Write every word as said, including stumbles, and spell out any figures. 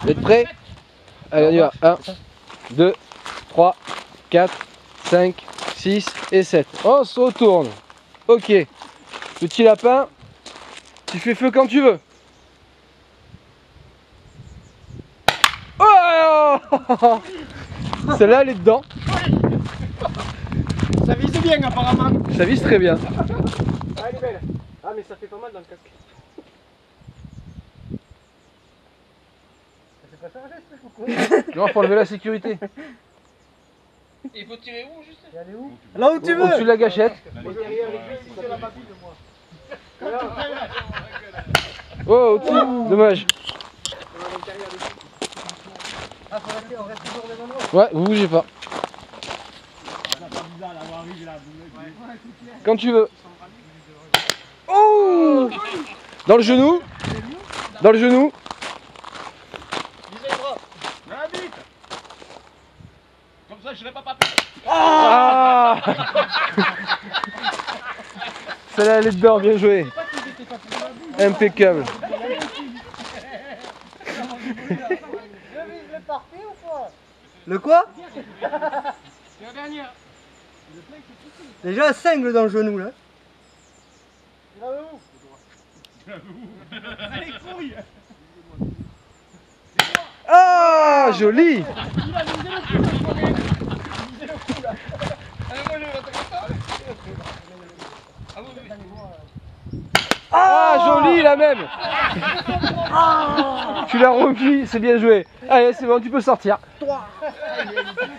Vous êtes prêts? Allez, on y va. un, deux, trois, quatre, cinq, six et sept. On se retourne. Ok. Petit lapin, tu fais feu quand tu veux. Oh! Celle-là, elle est dedans. Ça vise bien apparemment. Ça vise très bien. Ah, elle est belle. Ah, mais ça fait pas mal dans le casque. Ça fait pas changer ce truc ou quoi? Non, faut enlever la sécurité. Il faut tirer où juste? Et aller où? Là où tu veux. Au-dessus de la gâchette. Moi, derrière les cuisses, ça fait ma bille de moi. Oh, au-dessus. Dommage. Ah, faut rester, on reste toujours au même endroit. Ouais, vous bougez pas. Quand tu veux. Oh! Dans le genou. Dans le genou. Visez les bras. La vite. Comme ça, je serai pas papé. Ah! Celle-là, elle est dedans, bien joué. Impeccable. Le quoi? C'est la dernière. Déjà un cingle dans le genou là. Allez, couille. Ah, joli. Ah, joli la même. Tu l'as repris, c'est bien joué. Allez, c'est bon, tu peux sortir.